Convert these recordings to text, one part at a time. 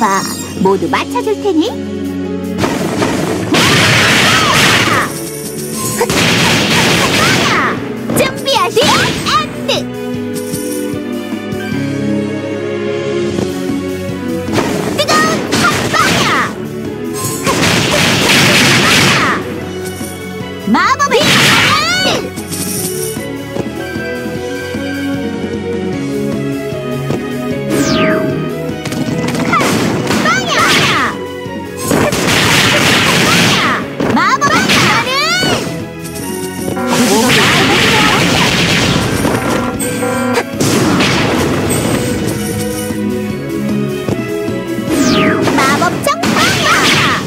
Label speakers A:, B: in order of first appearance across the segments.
A: 기다려봐. 모두 맞춰줄 테니. 준비하시 엔드. 마법의 힘을! 빵야! 마법의 힘을! 마법정 빵야!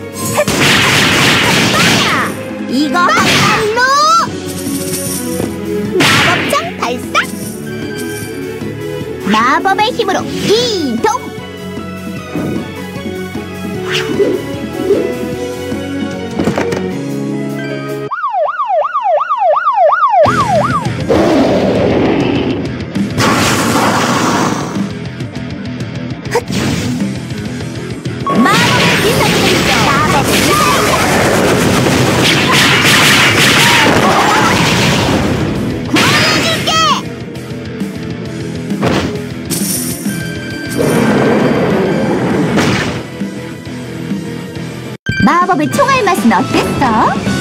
A: 이거 한발로 마법장 발사! 마법의 힘으로 이동! 마법의 기사를 마법의 기사를 마법의 총알 맛은 어땠어?